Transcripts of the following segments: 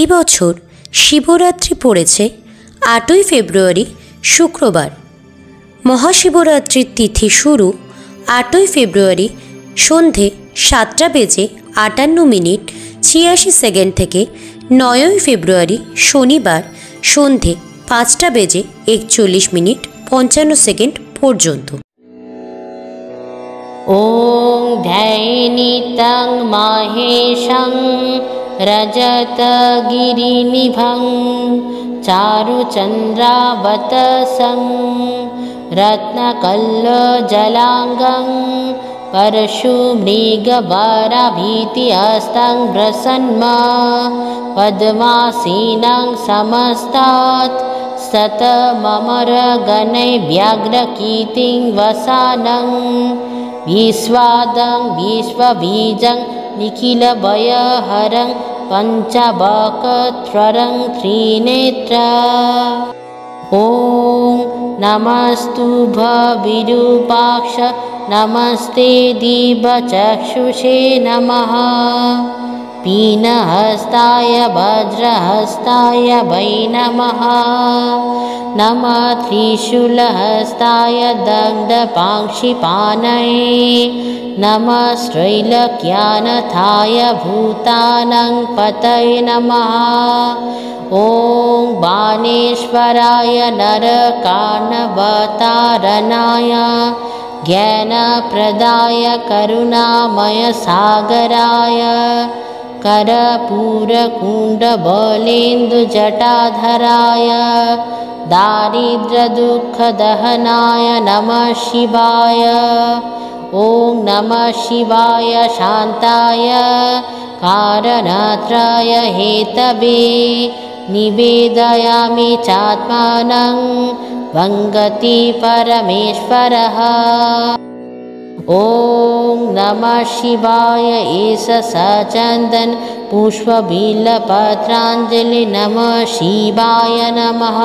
এই বছর শিবরাত্রি পড়েছে 8ই ফেব্রুয়ারি শুক্রবার। মহাশিবরাত্রির তিথি শুরু 8ই ফেব্রুয়ারি সন্ধে 7:58 থেকে 9ই ফেব্রুয়ারি শনিবার সন্ধে 5:41 পর্যন্ত। ॐ ध्यायेनितं माहेशं रजतगिरिनिभं चारुचन्द्रावतंसं रत्नकल्लोजलाङ्गं परशुमृगवराभीतिहस्तं प्रसन्नं पद्मासीनं समस्तात् सतममरगणैर्व्याघ्रकीर्तिं वसानं विश्वादं विश्वबीजं निखिलभयहरं पञ्चवक्त्रं त्रिनेत्रम्। ॐ नमस्तुभ्यं नमस्ते दिव्यचक्षुषे नमः। पीनहस्ताय वज्रहस्ताय वै नमः। नमः त्रिशूलहस्ताय दग्धपाक्षिपाणये। नमः त्रैलोक्यनाथाय भूतानां पतये नमः। ॐ बाणेश्वराय नरकार्णवतारणाय ज्ञानप्रदाय करुणामय सागराय कर्पूरकुण्डबलेन्दुजटाधराय दारिद्र्यदुःखदहनाय नमः शिवाय। ॐ नमः शिवाय शान्ताय कारणत्रय हेतवे निवेदयामि चात्मानं वङ्गति परमेश्वरः। ॐ नमः शिवाय एष सचन्दन पुष्पबिल्वपत्राञ्जलि नमः शिवाय नमः।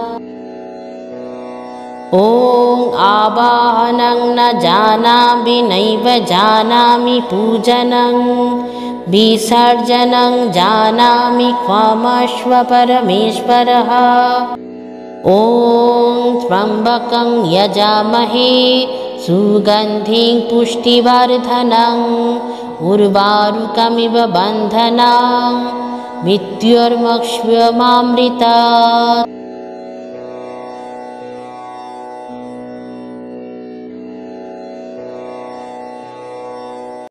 ॐ आवाहनं न जानामि नैव जानामि पूजनं विसर्जनं जानामि क्षमस्व परमेश्वरः। ॐ त्र्यम्बकं यजामहे सुगन्धिं पुष्टिवर्धनम् उर्वारुकमिव बन्धनान् मृत्युर्मोक्षमामृतात्।